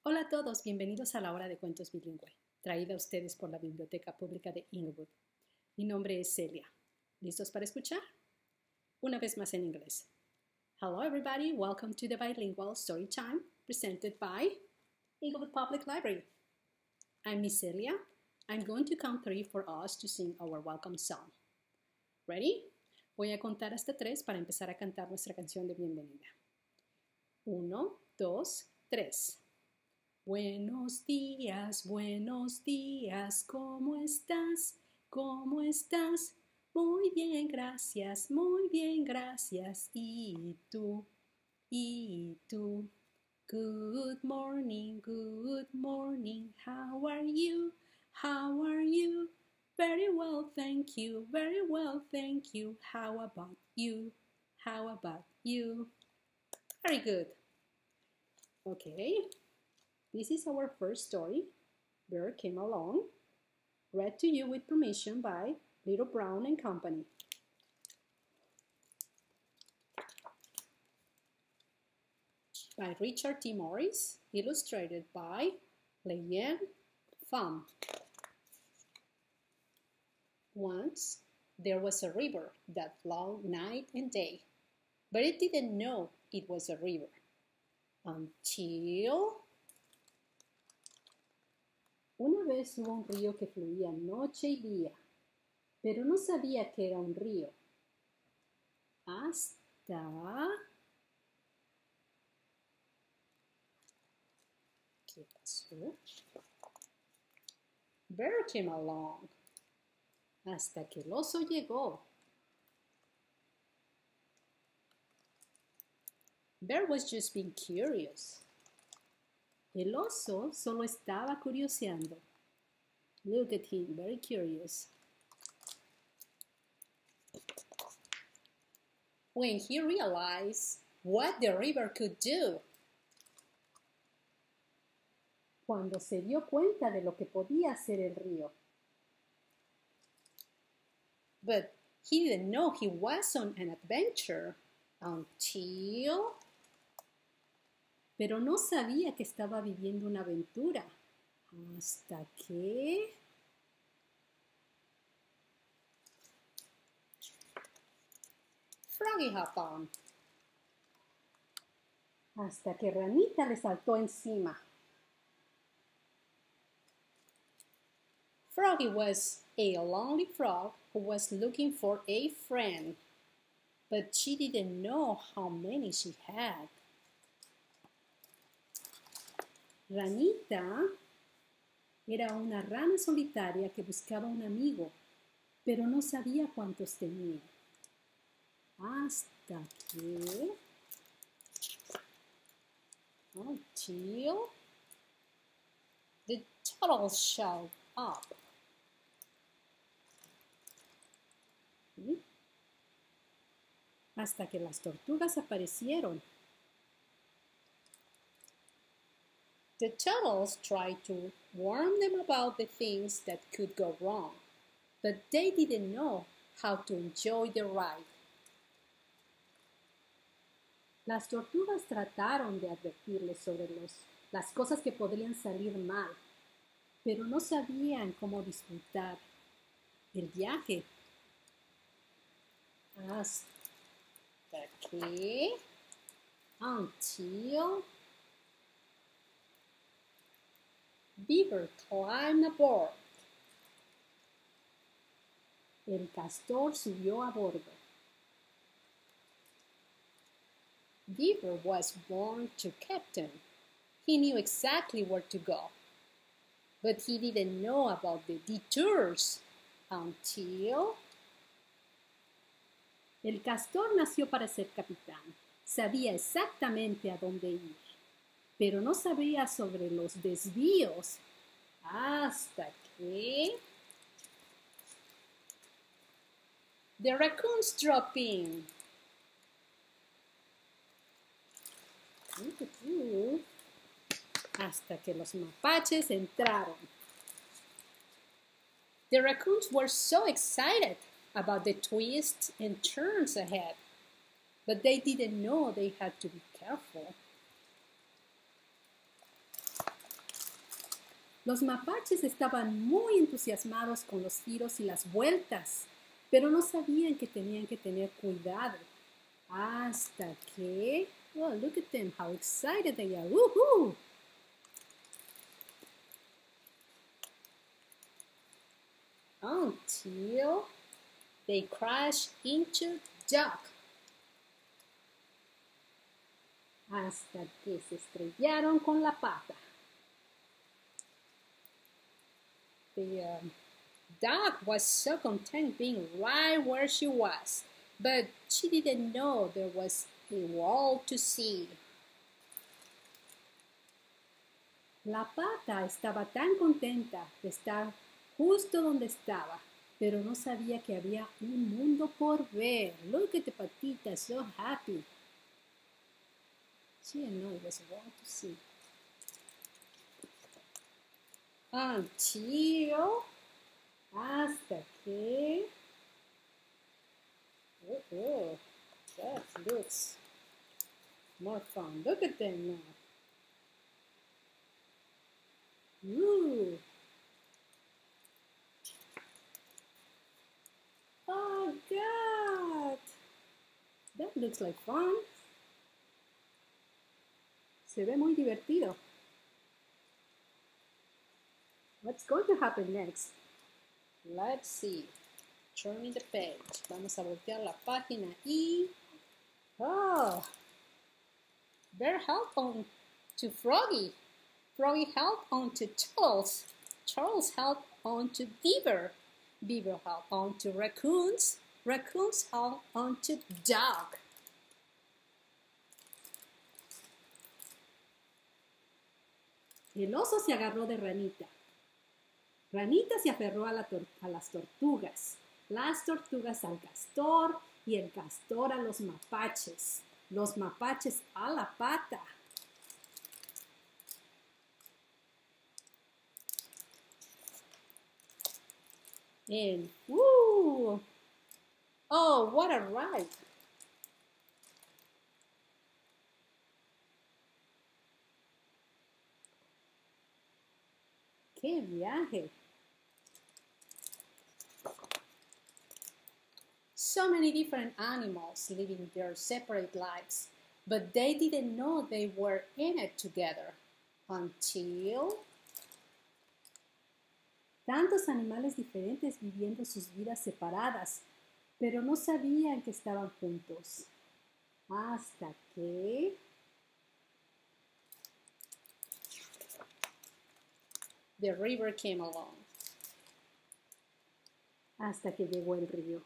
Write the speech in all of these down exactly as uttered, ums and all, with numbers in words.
Hola a todos, bienvenidos a la hora de cuentos bilingüe, traída a ustedes por la Biblioteca Pública de Inglewood. Mi nombre es Celia. ¿Listos para escuchar? Una vez más en inglés. Hello everybody, welcome to the Bilingual Story Time presented by Inglewood Public Library. I'm Miss Celia. I'm going to count three for us to sing our welcome song. Ready? Voy a contar hasta tres para empezar a cantar nuestra canción de bienvenida. Uno, dos, tres. Buenos días, buenos días, ¿cómo estás? ¿Cómo estás? Muy bien, gracias, muy bien, gracias. ¿Y tú? ¿Y tú? Good morning, good morning, how are you? How are you? Very well, thank you, very well, thank you. How about you? How about you? Very good. Okay. This is our first story, Bear Came Along, read to you with permission by Little Brown and Company. By Richard T. Morris, illustrated by Leanne Pham. Once, there was a river that flowed night and day, but it didn't know it was a river until... Una vez hubo un río que fluía noche y día, pero no sabía que era un río. Hasta... ¿Qué pasó? Bear came along. Hasta que el oso llegó. Bear was just being curious. El oso solo estaba curioseando. Look at him, very curious. When he realized what the river could do. Cuando se dio cuenta de lo que podía hacer el río. But he didn't know he was on an adventure until... Pero no sabía que estaba viviendo una aventura. Hasta que... Froggy hopped on. Hasta que Ranita le saltó encima. Froggy was a lonely frog who was looking for a friend, but she didn't know how many she had. Ranita era una rana solitaria que buscaba un amigo, pero no sabía cuántos tenía. Hasta que... Until... The turtle showed up. ¿Sí? Hasta que las tortugas aparecieron. The turtles tried to warn them about the things that could go wrong, but they didn't know how to enjoy the ride. Las tortugas trataron de advertirles sobre los, las cosas que podrían salir mal, pero no sabían cómo disfrutar el viaje. Hasta que... Until... Beaver climbed aboard. El castor subió a bordo. Beaver was born to captain. He knew exactly where to go, but he didn't know about the detours until... El castor nació para ser capitán. Sabía exactamente a dónde ir, pero no sabía sobre los desvíos hasta que... The raccoons drop in. Hasta que los mapaches entraron. The raccoons were so excited about the twists and turns ahead, but they didn't know they had to be careful. Los mapaches estaban muy entusiasmados con los giros y las vueltas, pero no sabían que tenían que tener cuidado. Hasta que... Oh, look at them, how excited they are. Woohoo! Until they crash into dock. Hasta que se estrellaron con la pata. The um, duck was so content being right where she was, but she didn't know there was a world to see. La pata estaba tan contenta de estar justo donde estaba, pero no sabía que había un mundo por ver. Look at the patita, so happy. She didn't know there was a world to see. Until, hasta que, oh, oh, that looks more fun. Look at them now. Ooh. Oh God, that looks like fun. Se ve muy divertido. What's going to happen next? Let's see. Turning the page. Vamos a voltear la página y... Oh! Bear held on to Froggy. Froggy held on to Charles. Charles held on to Beaver. Beaver held on to Raccoons. Raccoons held on to Dog. El oso se agarró de Ranita. Ranita se aferró a, la a las tortugas, las tortugas al castor y el castor a los mapaches, los mapaches a la pata. And, woo! Oh, what a ride! ¡Qué viaje! So many different animals living their separate lives, but they didn't know they were in it together until... Tantos animales diferentes viviendo sus vidas separadas, pero no sabían que estaban juntos. Hasta que... The river came along. Hasta que llegó el río.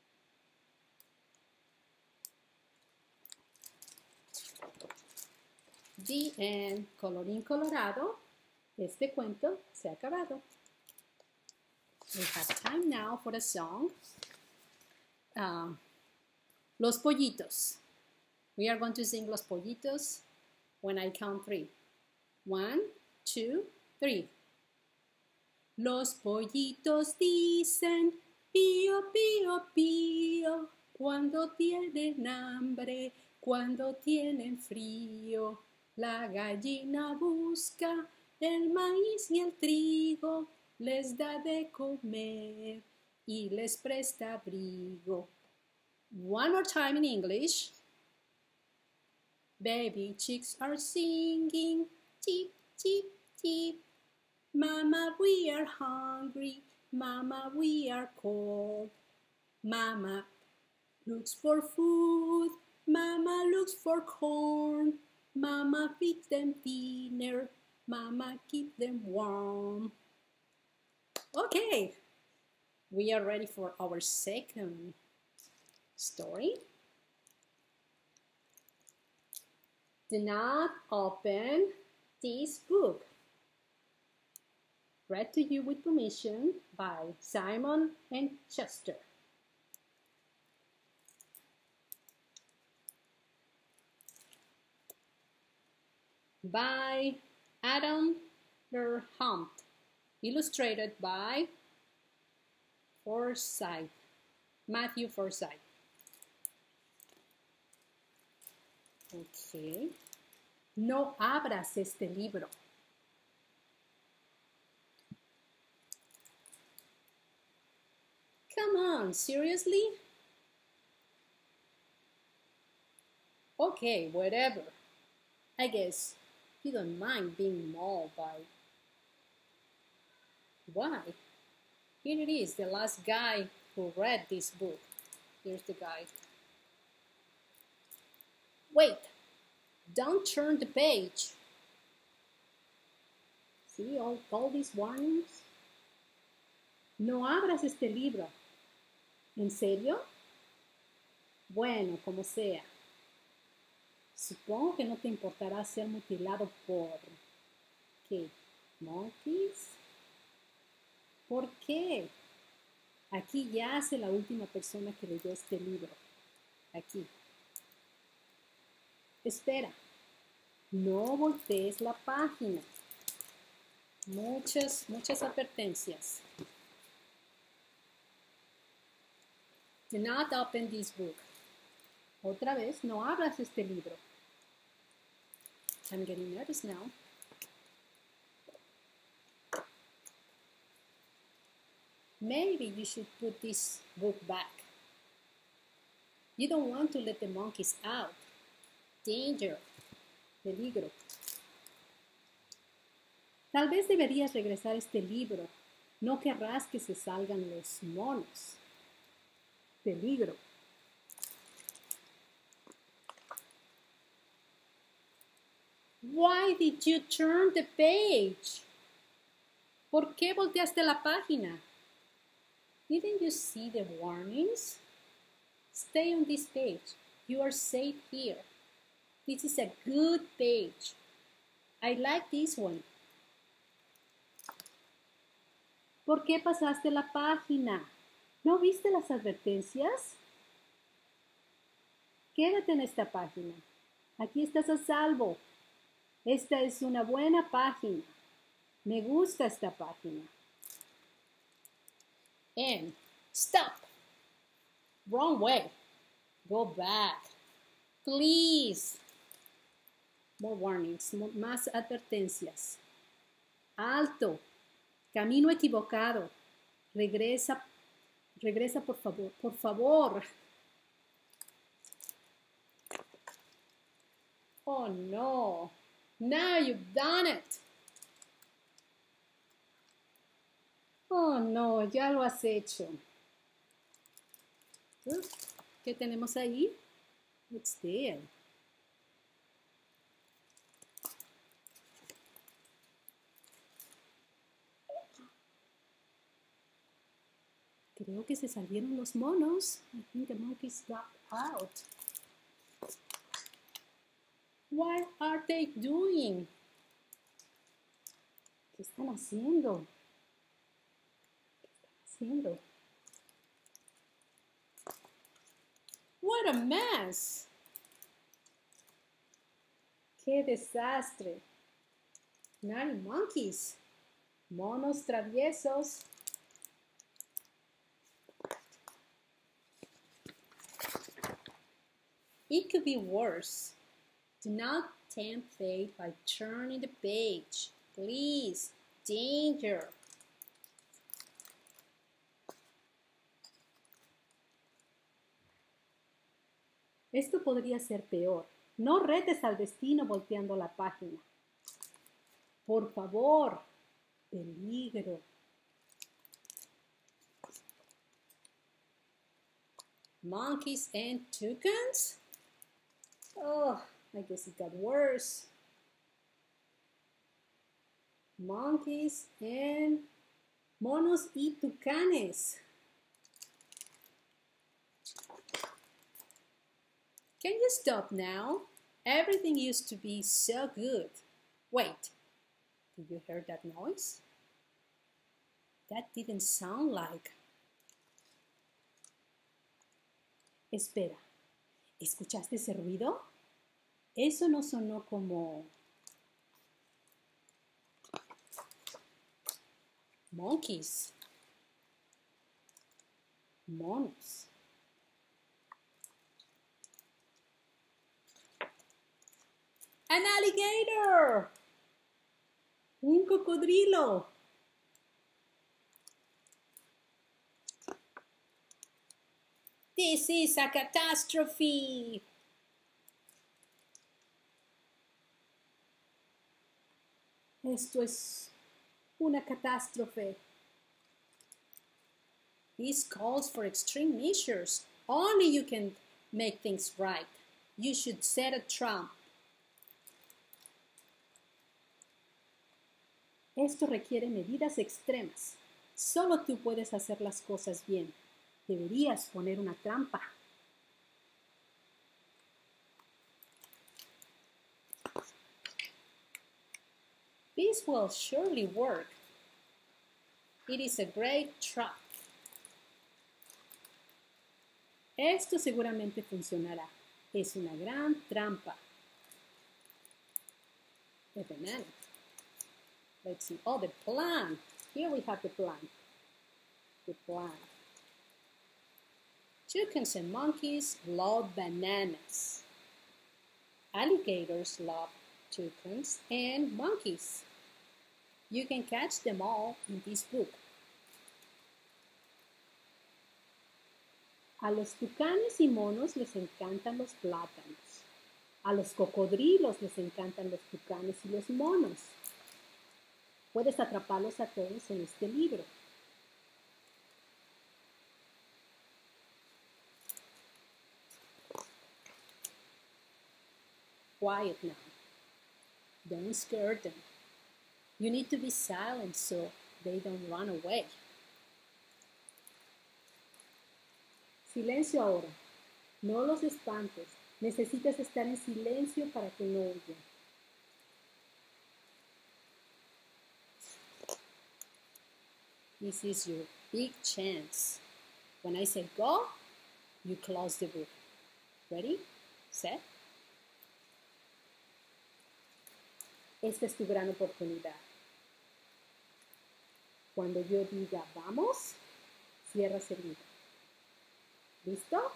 The end. Colorín colorado, este cuento se ha acabado. We have time now for a song. Uh, Los Pollitos. We are going to sing Los Pollitos when I count three. One, two, three. Los pollitos dicen pío, pío, pío, cuando tienen hambre, cuando tienen frío. La gallina busca el maíz y el trigo, les da de comer y les presta abrigo. One more time in English. Baby chicks are singing, cheep, cheep, cheep. Mama, we are hungry. Mama, we are cold. Mama looks for food. Mama looks for corn. Mama feeds them dinner. Mama keeps them warm. Okay, we are ready for our second story. Do not open this book. Read to you with permission by Simon and Chester. By Adam Derhumpt. Illustrated by Forsyth, Matthew Forsyth. Okay. No abras este libro. Come on, seriously? Okay, whatever. I guess you don't mind being mauled by... Why? Here it is, the last guy who read this book. Here's the guy. Wait, don't turn the page. See all, all these warnings? No abras este libro. ¿En serio? Bueno, como sea. Supongo que no te importará ser mutilado por... ¿Qué? ¿Monkeys? ¿Por qué? Aquí yace la última persona que leyó este libro. Aquí. Espera. No voltees la página. Muchas, muchas advertencias. Do not open this book. Otra vez, no abras este libro. I'm getting nervous now. Maybe you should put this book back. You don't want to let the monkeys out. Danger. Peligro. Tal vez deberías regresar este libro. No querrás que se salgan los monos. Peligro. Why did you turn the page? ¿Por qué volteaste la página? Didn't you see the warnings? Stay on this page. You are safe here. This is a good page. I like this one. ¿Por qué pasaste la página? ¿No viste las advertencias? Quédate en esta página. Aquí estás a salvo. Esta es una buena página. Me gusta esta página. And stop. Wrong way. Go back. Please. More warnings, más advertencias. Alto. Camino equivocado. Regresa. Regresa, por favor. Por favor. Oh, no. Now you've done it. Oh, no, ya lo has hecho. ¿Qué tenemos ahí? What's there? Creo que se salieron los monos. I think the monkeys got out. What are they doing? ¿Qué están haciendo? ¿Qué están haciendo? What a mess! ¡Qué desastre! Naughty monkeys. Monos traviesos. It could be worse. Do not tempt fate by turning the page. Please, danger. Esto podría ser peor. No retes al destino volteando la página. Por favor, peligro. Monkeys and toucans? Oh, I guess it got worse. Monkeys and monos y tucanes. Can you stop now? Everything used to be so good. Wait, did you hear that noise? That didn't sound like... Espera, ¿escuchaste ese ruido? Eso no sonó como... monkeys. Monos. An alligator. Un cocodrilo. This is a catastrophe. Esto es una catástrofe. This calls for extreme measures. Only you can make things right. You should set a trump. Esto requiere medidas extremas. Solo tú puedes hacer las cosas bien. Deberías poner una trampa. This will surely work. It is a great trap. Esto seguramente funcionará. Es una gran trampa. A banana. Let's see. Oh, the plan. Here we have the plan. The plan. Chickens and monkeys love bananas. Alligators love chickens and monkeys. You can catch them all in this book. A los tucanes y monos les encantan los plátanos. A los cocodrilos les encantan los tucanes y los monos. Puedes atraparlos a todos en este libro. Quiet now. Don't scare them. You need to be silent so they don't run away. Silencio ahora. No los espantes. Necesitas estar en silencio para que no huyan. This is your big chance. When I say go, you close the book. Ready? Set? Esta es tu gran oportunidad. Cuando yo diga vamos, cierras el libro. ¿Listo?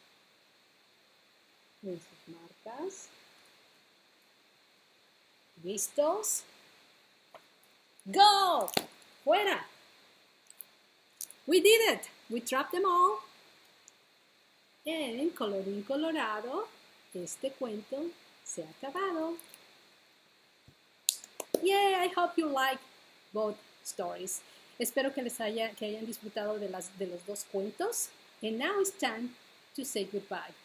En sus marcas. ¿Listos? ¡Go! ¡Fuera! We did it! We trapped them all. En colorín colorado, este cuento se ha acabado. Yeah, I hope you like both stories. Espero que les haya, que hayan disfrutado de, las, de los dos cuentos. And now it's time to say goodbye.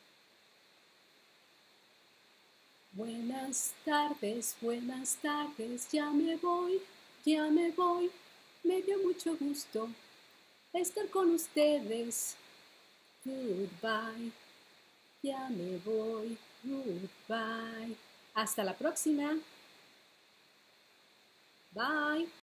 Buenas tardes, buenas tardes, ya me voy, ya me voy. Me dio mucho gusto estar con ustedes. Goodbye, ya me voy, goodbye. Hasta la próxima. Bye.